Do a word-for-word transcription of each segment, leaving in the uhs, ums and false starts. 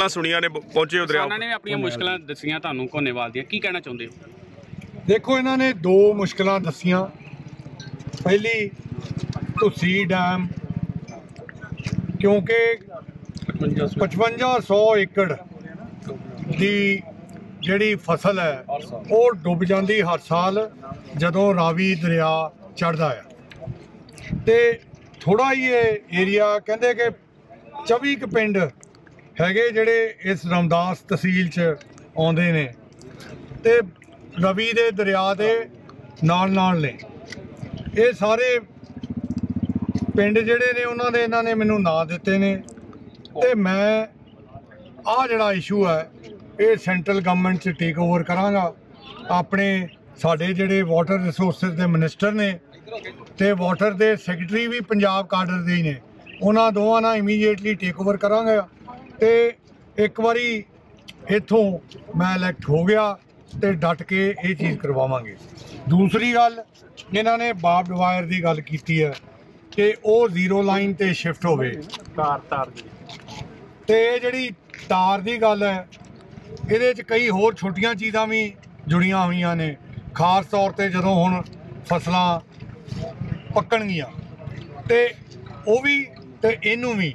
ਸੁਣੀਆਂ ਨੇ ਪਹੁੰਚੇ ਹੋ ਦਰਿਆ ਉਹਨਾਂ ਨੇ ਆਪਣੀਆਂ ਮੁਸ਼ਕਲਾਂ ਦੱਸੀਆਂ ਤੁਹਾਨੂੰ ਘੋਨੇਵਾਲ ਦੀਆਂ, ਕੀ ਕਹਿਣਾ ਚਾਹੁੰਦੇ ਹੋ? देखो इन्होंने दो मुश्किलां दसियां। पहली तुसी डैम क्योंकि पचवंजा सौ एकड़ की जिहड़ी फसल है वो डुब जाती हर साल जदों रावी दरिया चढ़दा है। ते थोड़ा ही एरिया कहते कि चौबी क पिंड हैगे जिहड़े इस रामदास तहसील च आउंदे ने ते रवि दे दरिया दे नाल नाल ने। ये सारे पिंड जिहड़े ने उन्होंने इन्होंने मैनू ना दिते ने ते मैं आ जिहड़ा इशू है ये सेंट्रल गवर्नमेंट च टेक ओवर करांगा। अपने साडे जिहड़े वाटर रिसोर्सिस दे मिनिस्टर ने ते वाटर दे सैकटरी भी पंजाब काडर दे ही ने, उन्हां दोवां नाल इमीडिएटली टेक ओवर करांगा। ते एक बारी इत्थों मैं इलैक्ट हो गया तो डट के ये चीज़ करवावांगे। दूसरी गल इन्होंने बार्ब्ड वायर की गल की है कि वो जीरो लाइन ते शिफ्ट होवे तार तार ते जिहड़ी तार की गल है ये कई होर छोटियां चीज़ां भी जुड़ियां हुई ने। खास तौर पर जदों हुण फसलां पक्कणगियां ते वो भी ते इनू भी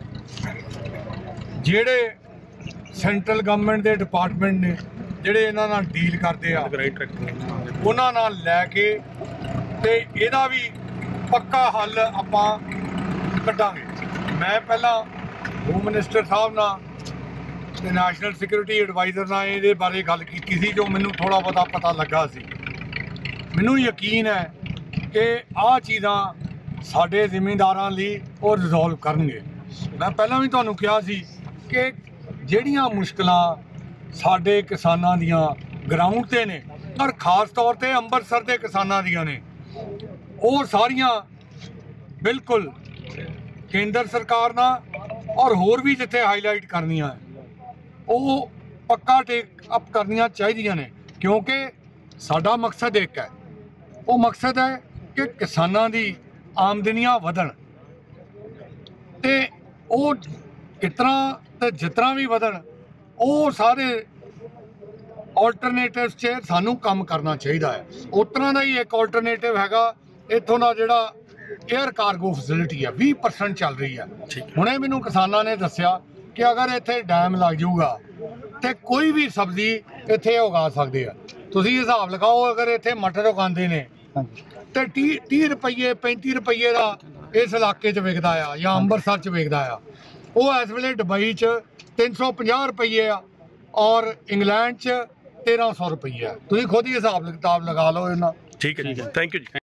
जिहड़े सेंट्रल गवर्नमेंट के डिपार्टमेंट ने ਜਿਹੜੇ ਇਹਨਾਂ ਨਾਲ ਡੀਲ ਕਰਦੇ ਆ ਉਹਨਾਂ ਨਾਲ ਲੈ ਕੇ ਤੇ ਇਹਦਾ ਵੀ ਪੱਕਾ ਹੱਲ ਆਪਾਂ ਕੱਢਾਂਗੇ। ਮੈਂ ਪਹਿਲਾਂ ਹੋਮ ਮਿਨਿਸਟਰ ਸਾਹਿਬ ਨਾਲ ਤੇ ਨੈਸ਼ਨਲ ਸਿਕਿਉਰਿਟੀ ਐਡਵਾਈਜ਼ਰ ਨਾਲ ਇਹਦੇ ਬਾਰੇ ਗੱਲ ਕੀਤੀ ਸੀ, ਜੋ ਮੈਨੂੰ ਥੋੜਾ ਬਹੁਤਾ ਪਤਾ ਲੱਗਾ ਸੀ। ਮੈਨੂੰ ਯਕੀਨ ਹੈ ਕਿ ਆਹ ਚੀਜ਼ਾਂ ਸਾਡੇ ਜ਼ਿਮੀਂਦਾਰਾਂ ਲਈ ਉਹ ਰਿਜ਼ੋਲਵ ਕਰਨਗੇ। ਮੈਂ ਪਹਿਲਾਂ ਵੀ ਤੁਹਾਨੂੰ ਕਿਹਾ ਸੀ ਕਿ ਜਿਹੜੀਆਂ ਮੁਸ਼ਕਲਾਂ साढ़े किसानां दियां ग्राउंड ते ने और खास तौर पर अंमृतसर के किसानां दियां ने वो सारियां बिल्कुल केंद्र सरकार ना और होर भी जिथे हाईलाइट करनियां वो पक्का टेक अप करनियां चाहिदियां ने, क्योंकि साडा मकसद एक है। वो मकसद है कि किसानां दी आमदनियां वधण ते वो कितना ते जितना भी वधण वो सारे ऑल्टरनेटिव च सानू काम करना चाहिए है। उस तरह का ही एक ऑल्टरनेटिव हैगा इत्थों का जिहड़ा एयर कार्गो फैसिलिटी है बीस परसेंट चल रही है। हुणे मैनू किसानां ने दस्सिया कि अगर इत्थे डैम लग जाऊगा तो कोई भी सब्जी इत्थे उगा सकते हैं। तुसीं हिसाब लगाओ अगर इत्थे मटर उगांदे ने तो तीह तीह रुपये पैंती रुपये का इस इलाके च विकदा आ या अंमृतसर च विकदा आ, वो इस वेले दुबई च तीन सौ पचास रुपये और इंग्लैंड च तेरह सौ रुपये। तुम खुद ही हिसाब किताब लगा लो इन्ना। ठीक है जी, थैंक यू जी।